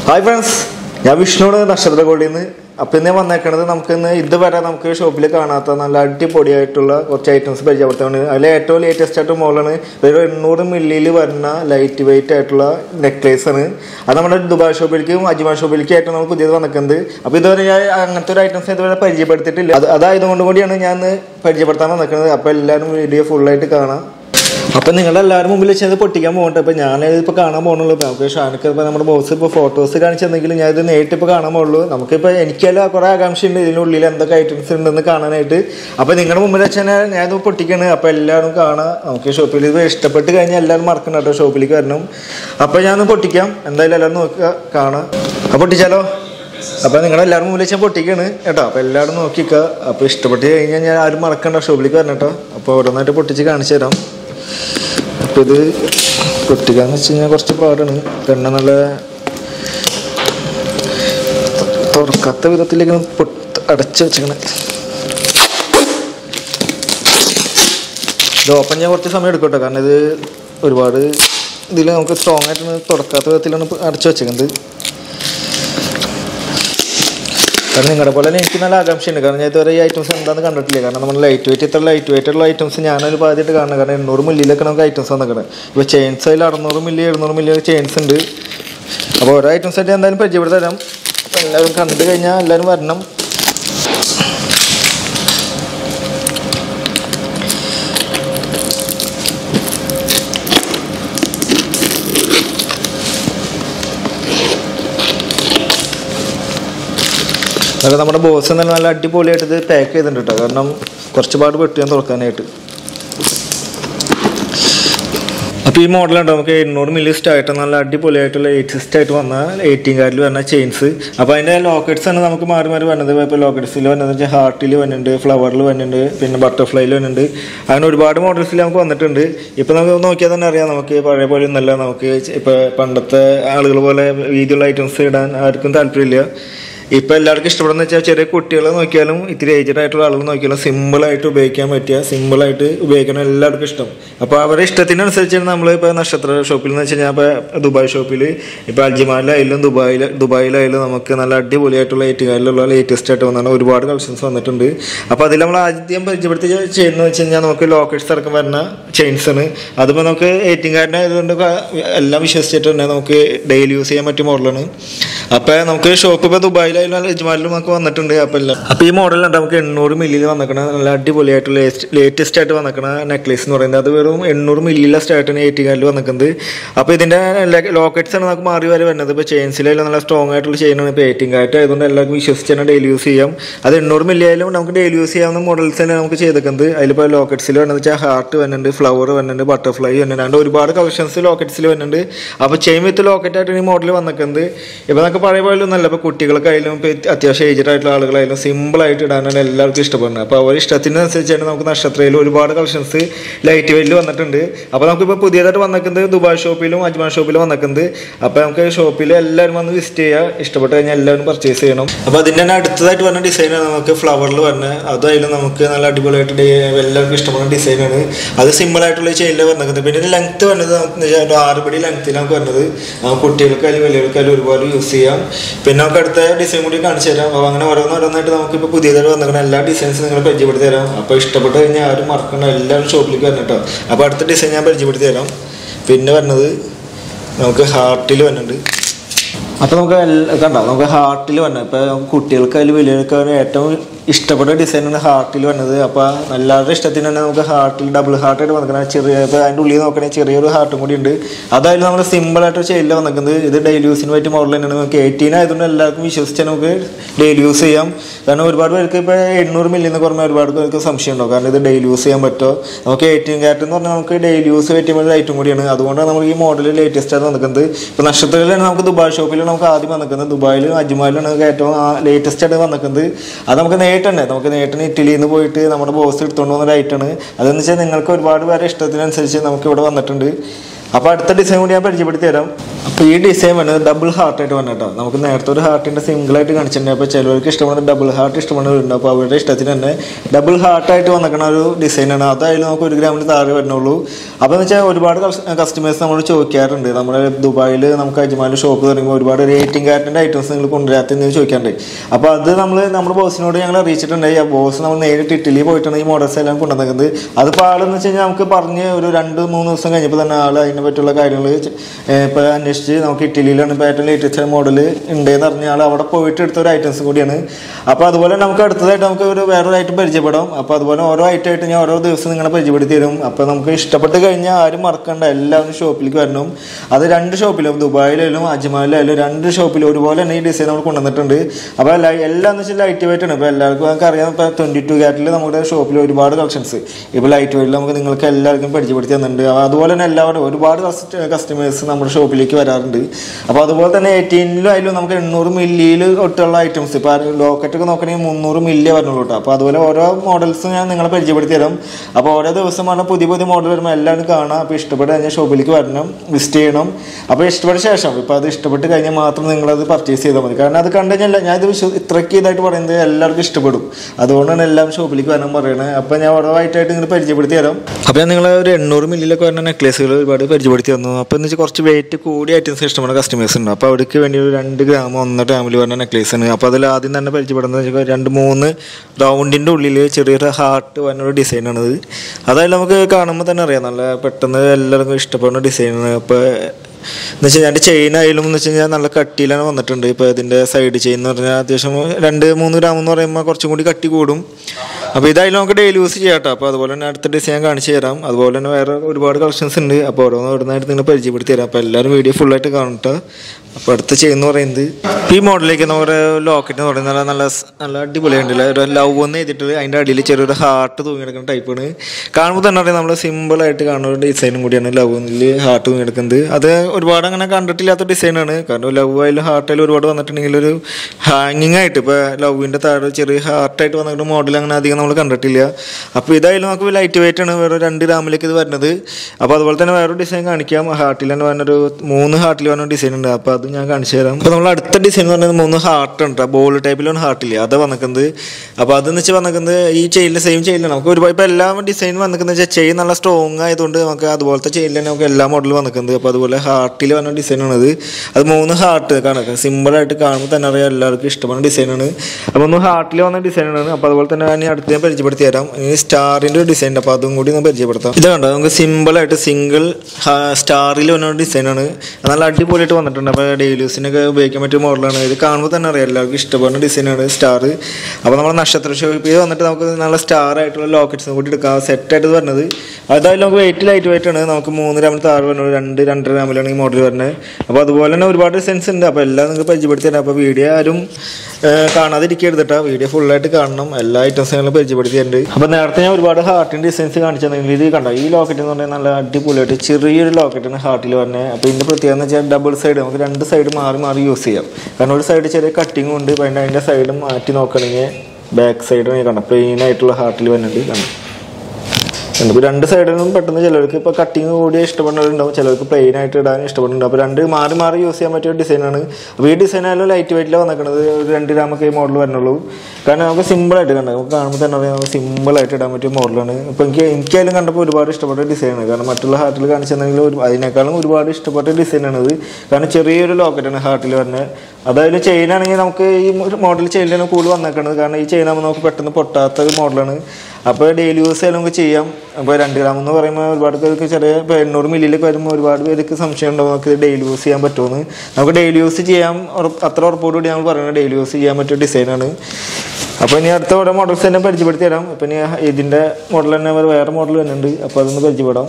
Hi friends, ഞാൻ വിഷ്ണുവാണ് നക്ഷത്ര ഗോൾഡിൽ നിന്ന്. അപ്പം ഇന്ന് വന്നേക്കണത് നമുക്കിന്ന് ഇതുവരെ നമുക്ക് ഷോപ്പിൽ കാണാത്ത നല്ല അടിപൊളിയായിട്ടുള്ള കുറച്ച് ഐറ്റംസ് പരിചയപ്പെടുത്തുകയാണ്. അതിൽ ഏറ്റവും ലേറ്റസ്റ്റ് ആയിട്ട് മോഡലാണ് ഒരു 800 മില്ലിയിൽ വരുന്ന ലൈറ്റ് വെയിറ്റ് ആയിട്ടുള്ള നെക്ലേസ് ആണ്. അത് നമ്മുടെ ദുബായ് ഷോപ്പിലേക്കും അജ്മാൻ ഷോപ്പിലേക്കും ആയിട്ട് നമ്മൾ പുതിയത് വന്നിട്ടുണ്ട്. അപ്പോൾ ഇതുവരെ ഞാൻ അങ്ങനത്തെ ഒരു ഐറ്റംസ് ഇതുവരെ പരിചയപ്പെടുത്തിയിട്ടില്ല. അതായതുകൊണ്ട് കൂടിയാണ് ഞാൻ പരിചയപ്പെടുത്താൻ വന്നിരിക്കുന്നത്. അപ്പോൾ എല്ലാവരും വീഡിയോ ഫുള്ളായിട്ട് കാണാം. അപ്പം നിങ്ങളെല്ലാവരും മുമ്പിൽ വെച്ച് അത് പൊട്ടിക്കാൻ പോകട്ടെ. അപ്പോൾ ഞാനിതിപ്പോൾ കാണാൻ പോകുന്നുള്ളൂ. നമുക്ക് ഷാനക്ക് ഇപ്പോൾ നമ്മുടെ ബോസ് ഇപ്പോൾ ഫോട്ടോസ് കാണിച്ചെന്നെങ്കിലും ഞാൻ ഇത് നേരിട്ട് ഇപ്പോൾ കാണാൻ പോകുള്ളൂ. നമുക്കിപ്പോൾ എനിക്കെല്ലാം കുറേ ആകാംക്ഷയുണ്ട് ഇതിനുള്ളിൽ എന്തൊക്കെ ഐറ്റംസ് ഉണ്ടെന്ന് കാണാനായിട്ട്. അപ്പോൾ നിങ്ങളുടെ മുമ്പിൽ വെച്ച് തന്നെ ഞാനിത് പൊട്ടിക്കുകയാണ്. അപ്പോൾ എല്ലാവരും കാണാം. നമുക്ക് ഷോപ്പിൽ ഇത് ഇഷ്ടപ്പെട്ട് കഴിഞ്ഞാൽ എല്ലാവരും മറക്കണം കേട്ടോ, ഷോപ്പിലേക്ക് വരണം. അപ്പോൾ ഞാനൊന്ന് പൊട്ടിക്കാം. എന്തായാലും എല്ലാവരും നോക്കുക, കാണാം. അപ്പോൾ പൊട്ടിച്ചാലോ? അപ്പോൾ നിങ്ങളെല്ലാവരും മുമ്പിൽ വെച്ചാൽ പൊട്ടിക്കുകയാണ് കേട്ടോ. അപ്പോൾ എല്ലാവരും നോക്കിക്കുക. അപ്പോൾ ഇഷ്ടപ്പെട്ട് കഴിഞ്ഞാൽ ഞാൻ ആരും മറക്കണ്ട, ഷോപ്പിലേക്ക് വരണം കേട്ടോ. അപ്പോൾ ഓരോന്നായിട്ട് പൊട്ടിച്ച് കാണിച്ചു തരാം. അപ്പോൾ ഇത് പൊട്ടിക്കാന്ന് വെച്ച് കഴിഞ്ഞാൽ കുറച്ച് പാടാണ്. പെണ്ണ നല്ല തുറക്കാത്ത വിധത്തിലേക്ക് അടച്ച് വെച്ചിരിക്കണേ. ഇത് ഓപ്പൺ ചെയ്യാൻ കുറച്ച് സമയം എടുക്കും കേട്ടോ, കാരണം ഇത് ഒരുപാട് ഇതിൽ നമുക്ക് സ്ട്രോങ് ആയിട്ട് തുറക്കാത്ത വിധത്തിലാണ് അടച്ചു വെച്ചിരിക്കുന്നത്. കാരണം നിങ്ങളുടെ പോലെ എനിക്ക് നല്ല ആകാംക്ഷയുണ്ട്, കാരണം ഞാൻ ഇതുവരെ ഈ ഐറ്റംസ് എന്താണെന്ന് കണ്ടിട്ടില്ല. കാരണം നമ്മൾ ലൈറ്റ് വെയിറ്റ് ഇത്ര ലൈറ്റ് വെയിറ്റ് ഉള്ള ഐറ്റംസ് ഞാനൊരു ആദ്യമായിട്ട് കാണണം. കാരണം 800 മില്ലിയിലൊക്കെ നമുക്ക് ഐറ്റംസ് വന്നിക്കണം. ഇപ്പോൾ ചെയിൻസ് അതിൽ 600 മില്ലി 700 മില്ലി ചെയിൻസ് ഉണ്ട്. അപ്പോൾ ഓരോ ഐറ്റംസ് ആയിട്ട് എന്തായാലും പരിചയപ്പെടുത്തി തരാം. അപ്പോൾ എല്ലാവരും കണ്ടു കഴിഞ്ഞാൽ എല്ലാവരും വരണം. അല്ല, നമ്മുടെ ബോസ് നല്ല അടിപൊളിയായിട്ട് ഇത് പാക്ക് ചെയ്തിട്ടുണ്ട് കേട്ടോ. കാരണം കുറച്ച് പാട് പെട്ട് ഞാൻ തുറക്കാനായിട്ട്. അപ്പോൾ ഈ മോഡലുണ്ട് നമുക്ക് 800 മില്ലി സ്റ്റായിട്ട് നല്ല അടിപൊളിയായിട്ടുള്ള ലേറ്റസ്റ്റ് ആയിട്ട് വന്ന 18 കാരിൽ വരുന്ന ചെയിൻസ്. അപ്പോൾ അതിൻ്റെ ലോക്കറ്റ്സ് ആണ് നമുക്ക് മാറി മാറി വരുന്നത്. ഇപ്പോൾ ലോക്കറ്റ്സിൽ വരുന്നത് വെച്ചാൽ ഹാർട്ടിൽ വരുന്നുണ്ട്, ഫ്ലവറിൽ വരുന്നുണ്ട്, പിന്നെ ബട്ടർഫ്ലൈയിൽ വരുന്നുണ്ട്. അങ്ങനെ ഒരുപാട് മോഡൽസിൽ നമുക്ക് വന്നിട്ടുണ്ട്. ഇപ്പോൾ നമുക്ക് നോക്കിയാൽ തന്നെ അറിയാം, നമുക്ക് പഴയ പോലെ ഒന്നല്ല. നമുക്ക് ഇപ്പോൾ പണ്ടത്തെ ആളുകൾ പോലെ വീതിയുള്ള ഐറ്റംസ് ഇടാൻ ആർക്കും താല്പര്യമില്ല. ഇപ്പോൾ എല്ലാവർക്കും ഇഷ്ടപ്പെടുന്ന വെച്ചാൽ ചെറിയ കുട്ടികളെ നോക്കിയാലും ഇത്തിരി ഏജ്ഡ് ആയിട്ടുള്ള ആളുകൾ നോക്കിയാലും സിമ്പിളായിട്ട് ഉപയോഗിക്കാൻ പറ്റിയ, സിമ്പിളായിട്ട് ഉപയോഗിക്കണം എല്ലാവർക്കും ഇഷ്ടം. അപ്പോൾ അവരുടെ ഇഷ്ടത്തിനനുസരിച്ചാണ് നമ്മൾ ഇപ്പോൾ നക്ഷത്ര ഷോപ്പിൽ എന്ന് വെച്ച് കഴിഞ്ഞാൽ ഇപ്പോൾ ദുബായ് ഷോപ്പിൽ ഇപ്പോൾ അൽജിമാനിലായാലും ദുബായിലായാലും നമുക്ക് നല്ല അടിപൊളിയായിട്ടുള്ള 8 കാരിലുള്ള ലേറ്റസ്റ്റ് ആയിട്ട് വന്നാണ് ഒരുപാട് കളക്ഷൻസ് വന്നിട്ടുണ്ട്. അപ്പോൾ അതിൽ നമ്മൾ ആദ്യം പരിചയപ്പെടുത്തി ചെയ്യുന്നത് വെച്ച് കഴിഞ്ഞാൽ നമുക്ക് ലോക്കറ്റ്സ് അടക്കം വരുന്ന ചെയിൻസാണ്. അതിപ്പോൾ നമുക്ക് 18 കാരിനെ ഇതുകൊണ്ട് എല്ലാം വിശ്വസിച്ചിട്ട് തന്നെ നമുക്ക് ഡെയിലി യൂസ് ചെയ്യാൻ പറ്റിയ മോഡലാണ്. അപ്പോൾ നമുക്ക് ഷോപ്പ് ഇപ്പോൾ ദുബായിൽ അജ്മാനിലും നമുക്ക് വന്നിട്ടുണ്ട്. അപ്പോൾ ഈ മോഡലുണ്ട് നമുക്ക് 800 മില്ലിയിൽ വന്നിക്കണ നല്ല അടിപൊളിയായിട്ടുള്ള ലേറ്റസ്റ്റ് ആയിട്ട് വന്നിക്കണ നെക്ലേസ് എന്ന് പറയുന്നത്. അത് വെറും 800 മില്ലിയിലെ സ്റ്റാർട്ടാണ് 18 കാരിൽ വന്നിക്കുന്നത്. അപ്പോൾ ഇതിൻ്റെ ലോക്കറ്റ്സ് ആണ് നമുക്ക് മാറി വരെ വരുന്നത്. ഇപ്പോൾ ചെയിൻസിലെല്ലാം നല്ല സ്ട്രോങ് ആയിട്ടുള്ള ചെയിനാണ്. ഇപ്പോൾ 18 കാരറ്റ് ആയതുകൊണ്ട് എല്ലാവർക്കും വിശ്വസിച്ച് തന്നെ ഡെയിലി യൂസ് ചെയ്യാം. അത് 800 മില്ലി ആയാലും നമുക്ക് ഡെയിലി യൂസ് ചെയ്യാവുന്ന മോഡൽസ് തന്നെ നമുക്ക് ചെയ്തേക്കുന്നത്. അതിലിപ്പോൾ ലോക്കറ്റ്സിൽ വരുന്നത് വെച്ചാൽ ഹാർട്ട് വരുന്നുണ്ട്, ഫ്ലവർ വരുന്നുണ്ട്, ബട്ടർഫ്ലൈ വരുന്നുണ്ട്. അതുകൊണ്ട് ഒരുപാട് കളക്ഷൻസ് ലോക്കറ്റ്സിൽ വരുന്നുണ്ട്. അപ്പോൾ ചെയിൻ വിത്ത് ലോക്കറ്റായിട്ടാണ് ഈ മോഡൽ വന്നിക്കുന്നത്. ഇപ്പോൾ നമുക്ക് പഴയ പോലെ ഒന്നല്ല, ഇപ്പോൾ കുട്ടികൾക്കായാലും അത്യാവശ്യം ഏജ്ഡ് ആയിട്ടുള്ള ആളുകളായാലും സിമ്പിളായിട്ട് ഇടാനാണ് എല്ലാവർക്കും ഇഷ്ടപ്പെടുന്നത്. അപ്പോൾ അവർ ഇഷ്ടത്തിനനുസരിച്ചാണ് നമുക്ക് നക്ഷത്രയിൽ ഒരുപാട് കളക്ഷൻസ് ലൈറ്റ് വെയിറ്റിൽ വന്നിട്ടുണ്ട്. അപ്പോൾ നമുക്കിപ്പോൾ പുതിയതായിട്ട് വന്നിക്കുന്നത് ദുബായ് ഷോപ്പിലും അജ്മാൻ ഷോപ്പിലും വന്നിട്ടുണ്ട്. അപ്പോൾ നമുക്ക് ഷോപ്പിൽ എല്ലാവരും വന്ന് വിസിറ്റ് ചെയ്യുക. ഇഷ്ടപ്പെട്ട് കഴിഞ്ഞാൽ എല്ലാവരും പർച്ചേസ് ചെയ്യണം. അപ്പോൾ അതിൻ്റെ തന്നെ അടുത്തതായിട്ട് വരുന്ന ഡിസൈനാണ് നമുക്ക് ഫ്ലവറിൽ വരുന്നത്. അതായാലും നമുക്ക് നല്ല അടിപൊളിയായിട്ട് എല്ലാവർക്കും ഇഷ്ടപ്പെടുന്ന ഡിസൈനാണ്. അത് സിമ്പിളായിട്ടുള്ള ചെയിനിൽ വന്നിട്ടുണ്ട്. പിന്നെ ഇതിൻ്റെ ലെങ്ത്ത് വരുന്നത് 6 പടി ലെങ്ത്തിൽ നമുക്ക് വരുന്നത്. കുട്ടികൾക്കായാലും വലിയവർക്കായാലും ഒരുപാട് യൂസ് ചെയ്യാം. പിന്നെ നമുക്ക് അടുത്ത ഡിസൈൻ കൂടി കാണിച്ചു തരാം. അപ്പോൾ അങ്ങനെ ഓരോന്നായിട്ട് നമുക്കിപ്പോൾ പുതിയതായിട്ട് വന്നിരിക്കുന്ന എല്ലാ ഡിസൈൻസും നിങ്ങൾ പരിചയപ്പെടുത്തി തരാം. അപ്പോൾ ഇഷ്ടപ്പെട്ട് കഴിഞ്ഞാൽ ആരും മറക്കണം, എല്ലാവരും ഷോപ്പിലേക്ക് വരണം കേട്ടോ. അപ്പോൾ അടുത്ത ഡിസൈൻ ഞാൻ പരിചയപ്പെടുത്തി തരാം. പിന്നെ വരുന്നത് നമുക്ക് ഹാർട്ടിൽ വരുന്നുണ്ട്. അപ്പോൾ നമുക്ക് കണ്ടോ, നമുക്ക് ഹാർട്ടിൽ വരണം. ഇപ്പോൾ കുട്ടികൾക്കായാലും വലിയവർക്കായാലും ഏറ്റവും ഇഷ്ടപ്പെട്ട ഡിസൈനാണ് ഹാർട്ടിൽ വന്നത്. അപ്പോൾ എല്ലാവരുടെ ഇഷ്ടത്തിന് തന്നെ നമുക്ക് ഹാർട്ടിൽ ഡബിൾ ഹാർട്ടായിട്ട് വന്നിരിക്കുന്നത്. ചെറിയ ഇപ്പോൾ അതിൻ്റെ ഉള്ളിൽ നോക്കണമെങ്കിൽ ചെറിയൊരു ഹാർട്ടും കൂടി ഉണ്ട്. അതായാലും നമ്മൾ സിമ്പിളായിട്ട് ചെയിനിൽ വന്നിരിക്കുന്നത്. ഇത് ഡെയിലി യൂസിന് പറ്റിയ മോഡൽ തന്നെയാണ്. നമുക്ക് 18 ആയതുകൊണ്ട് എല്ലാവർക്കും വിശ്വസിച്ചാൽ നമുക്ക് ഡെയിലി യൂസ് ചെയ്യാം. കാരണം ഒരുപാട് പേർക്ക് ഇപ്പോൾ 800 മില്ലിയിൽ നിന്ന് കുറഞ്ഞ ഒരുപാട് പേർക്ക് സംശയം ഉണ്ടാവും. കാരണം ഇത് ഡെയിലി യൂസ് ചെയ്യാൻ പറ്റുമോ? നമുക്ക് 18 കാരറ്റ് എന്ന് പറഞ്ഞാൽ നമുക്ക് ഡെയിലി യൂസ് പറ്റിയ ഒരു ഐറ്റം കൂടിയാണ്. അതുകൊണ്ടാണ് നമുക്ക് ഈ മോഡൽ ലേറ്റസ്റ്റ് ആയിട്ട് വന്നിരിക്കുന്നത്. ഇപ്പോൾ നക്ഷത്രത്തിലാണ് നമുക്ക് ദുബായ് ഷോപ്പിൽ നമുക്ക് ആദ്യം വന്നിരിക്കുന്നത്. ദുബായിലും അജ്മാനിലാണ് നമുക്ക് ഏറ്റവും ലേറ്റസ്റ്റ് ആയിട്ട് വന്നിരിക്കുന്നത്. അത് നമുക്ക് നേട്ടന് ഇറ്റലിയിൽ നിന്ന് പോയിട്ട് നമ്മുടെ ബോസ് എടുത്തുകൊണ്ട് വന്നൊരു ഐറ്റമാണ്. അതെന്ന് വെച്ചാൽ നിങ്ങൾക്ക് ഒരുപാട് പേരെ ഇഷ്ടത്തിനനുസരിച്ച് നമുക്ക് ഇവിടെ വന്നിട്ടുണ്ട്. അപ്പോൾ അടുത്ത ഡിസൈൻ കൂടി ഞാൻ പരിചയപ്പെടുത്തി തരാം. അപ്പോൾ ഈ ഡിസൈൻ വന്നത് ഡബിൾ ഹാർട്ടായിട്ട് വന്നിട്ടോ. നമുക്ക് നേരത്തെ ഒരു ഹാർട്ടിൻ്റെ സിംഗിളായിട്ട് കാണിച്ചിട്ടുണ്ട്. അപ്പോൾ ചിലവർക്ക് ഇഷ്ടപ്പെടുന്നത് ഡബിൾ ഹാർട്ട് ഇഷ്ടപ്പെടുന്നവരുണ്ട്. അപ്പോൾ അവരുടെ ഇഷ്ടത്തിന് തന്നെ ഡബിൾ ഹാർട്ടായിട്ട് വന്നിരിക്കുന്ന ഒരു ഡിസൈനാണ്. അതായാലും നമുക്ക് 1 ഗ്രാമിൽ താഴെ വരുന്നുള്ളൂ. അപ്പോൾ എന്ന് വെച്ചാൽ ഒരുപാട് കസ്റ്റമേഴ്സ് നമ്മൾ ചോദിക്കാറുണ്ട്. നമ്മുടെ ദുബായിൽ നമുക്ക് അജ്മാൽ ഷോപ്പ് തുടങ്ങുമ്പോൾ ഒരുപാട് റേറ്റിംഗ് കാർഡിൻ്റെ ഐറ്റംസ് നിങ്ങൾ കൊണ്ടുവരാത്തെന്ന് ചോദിക്കാറുണ്ട്. അപ്പോൾ അത് നമ്മുടെ ബോസിനോട് ഞങ്ങൾ അറിയിച്ചിട്ടുണ്ടായി. ആ ബോസ് നമ്മൾ നേരിട്ട് ഇറ്റലി പോയിട്ടാണ് ഈ മോഡൽസ് എല്ലാം കൊണ്ടുവന്നിരിക്കുന്നത്. അതിപ്പോൾ ആളെന്ന് വെച്ച് കഴിഞ്ഞാൽ നമുക്ക് പറഞ്ഞ് ഒരു 2-3 ദിവസം കഴിഞ്ഞപ്പോൾ തന്നെ ആൾ അതിനെ പറ്റിയുള്ള കാര്യങ്ങൾ ഇപ്പോൾ അന്വേഷിച്ച് നമുക്ക് ഇറ്റലിയിലാണ് ഇപ്പോൾ ഏറ്റവും ലേറ്റസ്റ്റ് മോഡൽ ഉണ്ടെന്ന് പറഞ്ഞ ആൾ അവിടെ പോയിട്ട് എടുത്ത ഒരു ഐറ്റംസ് കൂടിയാണ്. അപ്പോൾ അതുപോലെ നമുക്ക് അടുത്തതായിട്ട് നമുക്ക് വേറൊരു ഐറ്റം പരിചയപ്പെടാം. അപ്പോൾ അതുപോലെ ഓരോ ഐറ്റമായിട്ട് ഞാൻ ഓരോ ദിവസം നിങ്ങളെ പരിചയപ്പെടുത്തി തരും. അപ്പോൾ നമുക്ക് ഇഷ്ടപ്പെട്ട് കഴിഞ്ഞാൽ ആരും മറക്കണ്ട, എല്ലാവരും ഷോപ്പിലേക്ക് വരണം. അത് 2 ഷോപ്പിലും ദുബായിലായാലും അജ്മാലിലായാലും 2 ഷോപ്പിലും ഒരുപോലെ തന്നെ ഈ ഡിസൈൻ നമ്മൾ കൊണ്ടുവന്നിട്ടുണ്ട്. അപ്പോൾ എല്ലാം എന്ന് വെച്ചാൽ ലൈറ്റ് വെയിറ്റ് ആണ്. ഇപ്പോൾ എല്ലാവർക്കും നമുക്ക് അറിയാം, ഇപ്പോൾ 22 ക്യാരറ്റിൽ നമ്മുടെ ഷോപ്പിൽ ഒരുപാട് കളക്ഷൻസ് ഇപ്പോൾ ലൈറ്റ് വെയിറ്റിൽ നമുക്ക് നിങ്ങൾക്ക് എല്ലാവർക്കും പരിചയപ്പെടുത്തി തന്നിട്ടുണ്ട്. അതുപോലെ തന്നെ എല്ലാവരും ഒരുപാട് കസ്റ്റമേഴ്സ് നമ്മുടെ ഷോപ്പിലേക്ക് വരാറുണ്ട്. അപ്പോൾ അതുപോലെ തന്നെ 18 ആയാലും നമുക്ക് 800 മില്ലിയിൽ തൊട്ടുള്ള ഐറ്റംസ് ഇപ്പോൾ ലോക്കറ്റൊക്കെ നോക്കണമെങ്കിൽ 300 മില്ലിയേ വരുന്നുള്ളൂ കേട്ടോ. അപ്പോൾ അതുപോലെ ഓരോ മോഡൽസും ഞാൻ നിങ്ങളെ പരിചയപ്പെടുത്തി തരാം. അപ്പോൾ ഓരോ ദിവസം പറഞ്ഞാൽ പുതിയ മോഡൽ വരുമ്പോൾ എല്ലാവരും കാണാം. അപ്പോൾ ഇഷ്ടപ്പെട്ട് കഴിഞ്ഞാൽ ഷോപ്പിലേക്ക് വരണം, വിസിറ്റ് ചെയ്യണം. അപ്പോൾ ഇഷ്ടപ്പെട്ട ശേഷം ഇപ്പോൾ അത് ഇഷ്ടപ്പെട്ട് കഴിഞ്ഞാൽ മാത്രം നിങ്ങളത് പർച്ചേസ് ചെയ്താൽ മതി. കാരണം അത് കണ്ടു കഴിഞ്ഞാൽ ഞാനിത് ഇത്രയ്ക്ക് ഇതായിട്ട് പറയുന്നത് എല്ലാവർക്കും ഇഷ്ടപ്പെടും. അതുകൊണ്ടാണ് എല്ലാവരും ഷോപ്പിലേക്ക് വരാൻ പറയുന്നത്. അപ്പോൾ ഞാൻ ഓരോ ആയിട്ടായിട്ട് നിങ്ങൾ പരിചയപ്പെടുത്തി തരാം. അപ്പോൾ ഞാൻ നിങ്ങളെ ഒരു 800 മില്ലിയിലൊക്കെ വരുന്ന നെക്ലേസുകൾ ഒരുപാട് പരിചയപ്പെടുത്തി തന്നു. അപ്പോൾ എന്ന് വെച്ചാൽ കുറച്ച് വെയിറ്റ് കൂടിയ ഐറ്റംസ് ഇഷ്ടപ്പെടുന്ന കസ്റ്റമേഴ്സ് ഉണ്ട്. അപ്പോൾ അവർക്ക് വേണ്ടി ഒരു 2 ഗ്രാം 1 ഗ്രാമിൽ വരുന്ന നെക്ലേസ് ആണ്. അപ്പോൾ അതിൽ ആദ്യം തന്നെ പരിചയപ്പെടുന്നത് 2-3 റൗണ്ടിൻ്റെ ഉള്ളിൽ ചെറിയൊരു ഹാർട്ട് വരുന്നൊരു ഡിസൈനാണിത്. അതായത് നമുക്ക് കാണുമ്പോൾ തന്നെ അറിയാം, നല്ല പെട്ടെന്ന് എല്ലാവർക്കും ഇഷ്ടപ്പെടുന്ന ഡിസൈനാണ്. അപ്പോൾ എന്ന് വെച്ചാൽ ഞാൻ ചെയിൻ ആയാലും എന്ന് വെച്ച് കഴിഞ്ഞാൽ നല്ല കട്ടിയിലാണ് വന്നിട്ടുണ്ട്. ഇപ്പോൾ ഇതിൻ്റെ സൈഡ് ചെയിൻ എന്ന് പറഞ്ഞാൽ അത്യാവശ്യം 2-3 ഗ്രാം എന്ന് പറയുമ്പോൾ കുറച്ചും കൂടി കട്ടി കൂടും. അപ്പോൾ ഇതായാലും നമുക്ക് ഡെയിലി യൂസ് ചെയ്യാം കേട്ടോ. അപ്പോൾ അതുപോലെ തന്നെ അടുത്ത ഡിസൈൻ കാണിച്ചു തരാം. അതുപോലെ തന്നെ വേറെ ഒരുപാട് കളക്ഷൻസ് ഉണ്ട്. അപ്പോൾ ഓരോന്നായിട്ട് നിങ്ങൾ പരിചയപ്പെടുത്തി തരാം. അപ്പോൾ എല്ലാവരും വീഡിയോ ഫുള്ളായിട്ട് കാണട്ടെ. അപ്പോൾ അടുത്ത ചെയിൻ എന്ന് പറയുന്നത് ഈ മോഡലിലേക്ക് നമ്മുടെ ലോക്കറ്റ് എന്ന് പറയുന്നത് നല്ല അടിപൊളിയായിട്ടില്ല. ഒരു ലവ് എന്ന് എഴുതിയിട്ട് അതിൻ്റെ അടിയിൽ ചെറിയൊരു ഹാർട്ട് തൂങ്ങിയെടുക്കുന്ന ടൈപ്പാണ്. കാണുമ്പോൾ തന്നെ അറിയാം, നമ്മൾ സിമ്പിളായിട്ട് കാണുന്ന ഒരു ഡിസൈനും കൂടിയാണ് ലവിൽ ഹാർട്ട് തൂങ്ങിയെടുക്കുന്നത്. അത് ഒരുപാട് അങ്ങനെ കണ്ടിട്ടില്ലാത്ത ഡിസൈനാണ്. കാരണം ലവ് ആയാലും ഹാർട്ടായാലും ഒരുപാട് വന്നിട്ടുണ്ടെങ്കിൽ ഒരു ഹാങ്ങിങ് ആയിട്ട് ഇപ്പോൾ ലവിൻ്റെ താഴെ ചെറിയ ഹാർട്ടായിട്ട് വന്നിട്ട് മോഡൽ അങ്ങനെ അധികം നമ്മൾ കണ്ടിട്ടില്ല. അപ്പോൾ ഇതായാലും നമുക്ക് ലൈറ്റ് വെയിറ്റ് ആണ്. വേറെ 2 ഗ്രാമിലേക്ക് ഇത് വരുന്നത്. അപ്പോൾ അതുപോലെ തന്നെ വേറൊരു ഡിസൈൻ കാണിക്കാം. ഹാർട്ടിൽ തന്നെ വരുന്നൊരു 3 ഹാർട്ടിൽ വരുന്ന ഡിസൈൻ ഉണ്ട്. അപ്പോൾ അത് ഞാൻ കാണിച്ചു തരാം. അപ്പോൾ നമ്മൾ അടുത്ത ഡിസൈൻ എന്ന് പറയുന്നത് 3 ഹാർട്ട് ഉണ്ട്. ബോൾ ടൈപ്പിലാണ് ഹാർട്ടില്ല അത് വന്നിക്കുന്നത്. അപ്പോൾ അതെന്ന് വെച്ചാൽ വന്നിക്കുന്നത് ഈ ചെയിനിൽ സെയിം ചെയിനിലാണ് നമുക്ക് ഒരുപാട് ഇപ്പോൾ എല്ലാ ഡിസൈൻ വന്നിക്കുന്നത് വെച്ചാൽ ചെയിൻ നല്ല സ്ട്രോങ് ആയതുകൊണ്ട് നമുക്ക് അതുപോലത്തെ ചെയിനിൽ തന്നെ നമുക്ക് എല്ലാ മോഡലും വന്നിക്കുന്നത്. അപ്പോൾ അതുപോലെ ഹാർട്ടിൽ വന്ന ഡിസൈനാണത്. അത് 3 ഹാർട്ട് കാണാം. സിമ്പിളായിട്ട് കാണുമ്പോൾ തന്നെ അറിയാം എല്ലാവർക്കും ഇഷ്ടപ്പെടുന്ന ഡിസൈനാണ്. അപ്പോൾ 1 ഹാർട്ടിൽ വന്ന ഡിസൈനാണ്. അപ്പോൾ അതുപോലെ തന്നെ ഞാൻ അടുത്ത് ഞാൻ പരിചയപ്പെടുത്തി തരാം. ഇനി സ്റ്റാറിൻ്റെ ഒരു ഡിസൈൻ. അപ്പോൾ അതും കൂടി ഞാൻ പരിചയപ്പെടുത്താം. ഇത് കണ്ടോ, നമുക്ക് സിമ്പിളായിട്ട് സിംഗിൾ സ്റ്റാറിൽ വന്ന ഡിസൈനാണ്. നല്ല അടിപൊളിയായിട്ട് വന്നിട്ടുണ്ട്. അപ്പോൾ ഡെയിലി യൂസിനൊക്കെ ഉപയോഗിക്കാൻ പറ്റിയ മോഡലാണ്. ഇത് കാണുമ്പോൾ തന്നെ അറിയാം എല്ലാവർക്കും ഇഷ്ടപ്പെടുന്ന ഡിസൈനാണ് സ്റ്റാർ. അപ്പോൾ നമ്മൾ നക്ഷത്ര ഷോപ്പിൽ വന്നിട്ട് നമുക്ക് നല്ല സ്റ്റാർ ആയിട്ടുള്ള ലോക്കറ്റ്സും കൂടി എടുക്കാം. സെറ്റായിട്ട് വരുന്നത് അതായത് നമുക്ക് ലൈറ്റ് വെയിറ്റ് ആണ്. നമുക്ക് 3 ഗ്രാമിൽ താഴെ വരുന്നത് 2-2.5 ഗ്രാമിലാണ് ഈ മോഡൽ വരുന്നത്. അപ്പോൾ അതുപോലെ തന്നെ ഒരുപാട് ഡിസൈൻസ് ഉണ്ട്. അപ്പോൾ എല്ലാം നിങ്ങൾക്ക് പരിചയപ്പെടുത്തി തരാം. അപ്പോൾ വീഡിയോ ആരും കാണാതിരിക്കരുത് കേട്ടോ. വീഡിയോ ഫുള്ളായിട്ട് കാണണം. എല്ലാ ഐറ്റംസുകളും പരിചയപ്പെടുത്തി തരുന്നുണ്ട്. അപ്പോൾ നേരത്തെ ഞാൻ ഒരുപാട് ഹാർട്ടിൻ്റെ ഡിസൈൻസ് കാണിച്ചെങ്കിൽ ഇത് കണ്ടോ, ഈ ലോക്കറ്റ് എന്ന് പറഞ്ഞാൽ നല്ല അടിപൊളിയായിട്ട് ചെറിയൊരു ലോക്കറ്റാണ് ഹാർട്ടിൽ വരുന്നത്. അപ്പോൾ ഇതിൻ്റെ പ്രത്യേകത എന്ന് വെച്ചാൽ ഡബിൾ സൈഡ് നമുക്ക് 2 സൈഡ് മാറി യൂസ് ചെയ്യാം. കാരണം ഒരു സൈഡ് ചെറിയ കട്ടിങ് ഉണ്ട്. അതിൻ്റെ സൈഡ് മാറ്റി നോക്കണമെങ്കിൽ ബാക്ക് സൈഡ് കണ്ടോ പ്ലെയിൻ ആയിട്ടുള്ള ഹാർട്ടിൽ വരുന്നുണ്ട്. കണ്ടോ ഇപ്പോൾ 2 സൈഡിലും പെട്ടെന്ന് ചിലർക്ക് ഇപ്പോൾ കട്ടിങ് കൂടി ഇഷ്ടപ്പെടുന്നവരുണ്ടാവും, ചിലർക്ക് പ്ലെയിൻ ആയിട്ട് ഇടാൻ ഇഷ്ടപ്പെടുന്നുണ്ട്. അപ്പോൾ 2 മാറി യൂസ് ചെയ്യാൻ പറ്റിയ ഡിസൈനാണ്. അപ്പോൾ ഈ ഡിസൈനായാലും ലൈറ്റ് വെയിറ്റിലാണ് വന്നിരിക്കുന്നത്. ഒരു 2 ഗ്രാമൊക്കെ ഈ മോഡൽ വരുന്നുള്ളൂ. കാരണം നമുക്ക് സിമ്പിളായിട്ട് കണ്ടത് നമുക്ക് കാണുമ്പോൾ തന്നെ അറിയാം, നമുക്ക് സിമ്പിളായിട്ട് ഇടാൻ പറ്റിയ മോഡലാണ്. ഇപ്പോൾ എനിക്കായാലും കണ്ടപ്പോൾ ഒരുപാട് ഇഷ്ടപ്പെട്ട ഡിസൈനാണ്. കാരണം മറ്റുള്ള ഹാർട്ടിൽ കാണിച്ചെന്നെങ്കിലും അതിനേക്കാളും ഒരുപാട് ഇഷ്ടപ്പെട്ട ഡിസൈനാണിത്. കാരണം ചെറിയൊരു ലോക്കറ്റാണ് ഹാർട്ടിൽ വരുന്നത്. അതായത് ചെയിനാണെങ്കിൽ നമുക്ക് ഈ മോഡൽ ചെയിനാണ് കൂടുതൽ വന്നേക്കുന്നത്. കാരണം ഈ ചെയിനാകുമ്പോൾ നമുക്ക് പെട്ടെന്ന് പൊട്ടാത്ത ഒരു മോഡലാണ്. അപ്പോൾ ഡെയിലി യൂസ് ചെയ്യാൻ നമുക്ക് ചെയ്യാം. അപ്പോൾ 2 ഗ്രാം എന്ന് പറയുമ്പോൾ ഒരുപാട് പേർക്ക് ചെറിയ ഇപ്പോൾ 800 മില്ലിയിലൊക്കെ വരുമ്പോൾ ഒരുപാട് പേർക്ക് സംശയം ഉണ്ടാവും നമുക്ക് ഡെയിലി യൂസ് ചെയ്യാൻ പറ്റുമെന്ന്. നമുക്ക് ഡെയിലി യൂസ് ചെയ്യാം, അത്ര ഉറപ്പോടുകൂടി ഞങ്ങൾ പറയുന്നത് ഡെയിലി യൂസ് ചെയ്യാൻ പറ്റിയ ഡിസൈനാണ്. അപ്പോൾ ഇനി അടുത്ത ഓരോ മോഡൽസ് തന്നെ പരിചയപ്പെടുത്തി തരാം. അപ്പോൾ ഇനി ഇതിൻ്റെ മോഡൽ തന്നെ വേറെ മോഡൽ വരുന്നുണ്ട്. അപ്പോൾ അതൊന്ന് പരിചയപ്പെടാം.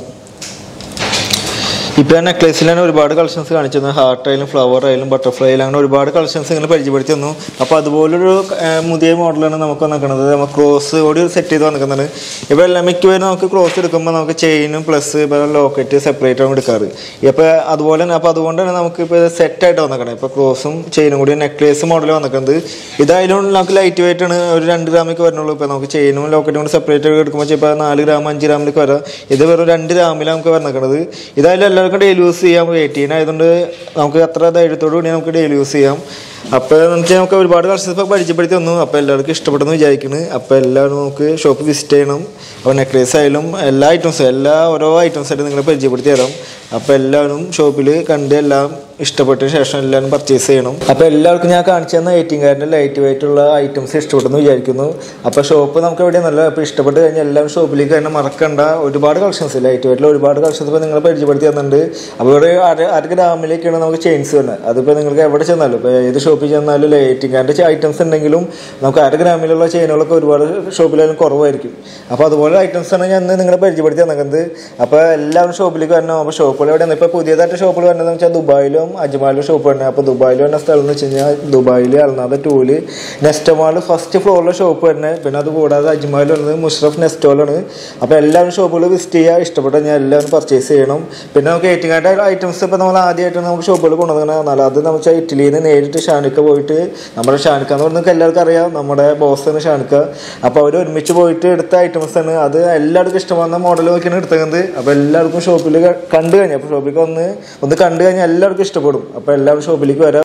ഇപ്പോൾ നെക്ലേസിൽ തന്നെ ഒരുപാട് കളക്ഷൻസ് കാണിച്ചു തന്നു. ഹാർട്ട് ആയാലും ഫ്ലവർ ആയാലും ബട്ടർഫ്ലൈ ആയാലും അങ്ങനെ ഒരുപാട് കളക്ഷൻസ് ഇങ്ങനെ പരിചയപ്പെടുത്തി തന്നു. അപ്പോൾ അതുപോലൊരു പുതിയ മോഡലാണ് നമുക്ക് വന്നിരിക്കുന്നത്. നമുക്ക് ക്രോസ് കൂടി സെറ്റ് ചെയ്ത് വന്നിരിക്കുന്നത്. ഇപ്പോൾ എല്ലാം മിക്കവരും നമുക്ക് ക്രോസ് എടുക്കുമ്പോൾ നമുക്ക് ചെയിനും പ്ലസ് ഇപ്പോൾ ലോക്കറ്റ് സെപ്പറേറ്റ് ആണ് എടുക്കാറ്. ഇപ്പോൾ അതുപോലെ തന്നെ അപ്പോൾ അതുകൊണ്ടാണ് നമുക്ക് ഇപ്പോൾ സെറ്റായിട്ട് വന്നിരിക്കുന്നത്. ഇപ്പോൾ ക്രോസും ചെയിനും കൂടി നെക്ലേസ് മോഡൽ വന്നിരിക്കുന്നത്. ഇതായാലും നമുക്ക് ലൈറ്റ് വെയിറ്റ് ആണ്. ഒരു 2 ഗ്രാമൊക്കെ വരുന്നുള്ളൂ. ഇപ്പോൾ നമുക്ക് ചെയിനും ലോക്കറ്റും കൂടി സെപ്പറേറ്റ് എടുക്കുമ്പോൾ ഇപ്പോൾ 4 ഗ്രാം 5 ഗ്രാമിലേക്ക് വരാം. ഇത് വെറും 2 ഗ്രാമിലാണ് നമുക്ക് വന്നിരിക്കുന്നത്. ഇതായാലും എല്ലാവർക്കും എല്ലാവർക്കും ഡെയിലി യൂസ് ചെയ്യാം. 18 ആയതുകൊണ്ട് നമുക്ക് അത്ര ധൈര്യത്തോടു കൂടി നമുക്ക് ഡെയിലി യൂസ് ചെയ്യാം. അപ്പോൾ നമുക്ക് ഒരുപാട് കളക്ഷൻസ് ഇപ്പോൾ പരിചയപ്പെടുത്തി തന്നു. അപ്പോൾ എല്ലാവർക്കും ഇഷ്ടപ്പെടുന്നു വിചാരിക്കുന്നു. അപ്പോൾ എല്ലാവരും നമുക്ക് ഷോപ്പ് വിസിറ്റ് ചെയ്യണം. അപ്പോൾ നെക്ലേസ് ആയാലും എല്ലാ ഐറ്റംസും ഓരോ ഐറ്റംസായിട്ട് നിങ്ങൾ പരിചയപ്പെടുത്തി തരാം. അപ്പോൾ എല്ലാവരും ഷോപ്പിൽ കണ്ട് എല്ലാം ഇഷ്ടപ്പെട്ട ശേഷം എല്ലാവരും പർച്ചേസ് ചെയ്യണം. അപ്പോൾ എല്ലാവർക്കും ഞാൻ കാണിച്ചു തന്ന 18 ലൈറ്റ് വെയിറ്റ് ഉള്ള ഐറ്റംസ് ഇഷ്ടപ്പെട്ടെന്ന് വിചാരിക്കുന്നു. അപ്പോൾ ഷോപ്പ് നമുക്ക് എവിടെയാണ് നല്ല. അപ്പോൾ ഇഷ്ടപ്പെട്ട് കഴിഞ്ഞാൽ എല്ലാവരും ഷോപ്പിലേക്ക് തന്നെ മറക്കണ്ട. ഒരുപാട് കളക്ഷൻസ് ലൈറ്റ് വെയിറ്റിൽ ഒരുപാട് കളക്ഷൻസ് ഇപ്പോൾ നിങ്ങൾ പരിചയപ്പെടുത്തി തന്നിട്ടുണ്ട്. അപ്പോൾ ഒരു അര ഗ്രാമിലേക്കാണ് നമുക്ക് ചെയിൻസ് വരുന്നത്. അതിപ്പോൾ നിങ്ങൾക്ക് എവിടെ ചെന്നാലും ഇപ്പോൾ ഏത് ഷോപ്പിൽ ചെന്നാലും 18 ഐറ്റംസ് ഉണ്ടെങ്കിലും നമുക്ക് 1/2 ഗ്രാമിലുള്ള ചെയിനുകളൊക്കെ ഒരുപാട് ഷോപ്പിലായാലും കുറവായിരിക്കും. അപ്പോൾ അതുപോലെ ഐറ്റംസാണ് ഞാൻ നിങ്ങളെ പരിചയപ്പെടുത്തി തന്നത്. അപ്പോൾ എല്ലാവരും ഷോപ്പിലേക്ക് വരണം. അപ്പോൾ ഷോപ്പുകൾ എവിടെയാണ് ഇപ്പോൾ പുതിയതായിട്ട് ഷോപ്പുകൾ വരുന്നതെന്ന് വെച്ചാൽ ദുബായിലും അജ്മാലും ഷോപ്പ് വരുന്നത്. അപ്പോൾ ദുബായിൽ വരുന്ന സ്ഥലം എന്ന് വെച്ച് കഴിഞ്ഞാൽ ദുബായിൽ അൽനാദ 2 നെസ്റ്റോമാൾ ഫസ്റ്റ് ഫ്ലോറിലെ ഷോപ്പ് വരുന്നത്. പിന്നെ അത് കൂടാതെ അജ്മാൽ വരുന്നത് മുഷ്റഫ് നെസ്റ്റോളാണ്. അപ്പോൾ എല്ലാവരും ഷോപ്പുകൾ വിസിറ്റ് ചെയ്യുക. ഇഷ്ടപ്പെട്ട ഞാൻ എല്ലാവരും പർച്ചേസ് ചെയ്യണം. പിന്നെ നമുക്ക് 18 ഐറ്റംസ് ഇപ്പോൾ നമ്മൾ ആദ്യമായിട്ട് നമുക്ക് ഷോപ്പുകൾ കൊണ്ടുവന്നാൽ അത് നമുക്ക് ഇറ്റലിയിൽ നിന്ന് നേരിട്ട് ഷാനിക്ക പോയിട്ട് നമ്മുടെ ഷാനിക്ക എന്ന് പറഞ്ഞാൽ എല്ലാവർക്കും അറിയാം നമ്മുടെ ബോസാണ് ഷാനിക്ക. അപ്പോൾ അവർ ഒരുമിച്ച് പോയിട്ട് എടുത്ത ഐറ്റംസ് ആണ്. അത് എല്ലാവർക്കും ഇഷ്ടമാകുന്ന മോഡൽ നോക്കിയാണ് എടുത്തത്. അപ്പോൾ എല്ലാവർക്കും ഷോപ്പിൽ കണ്ടു കഴിഞ്ഞാൽ അപ്പോൾ ഷോപ്പിലേക്ക് ഒന്ന് കണ്ടു കഴിഞ്ഞാൽ എല്ലാവർക്കും ഇഷ്ടപ്പെടും. അപ്പോൾ എല്ലാവരും ഷോപ്പിലേക്ക് വരാം.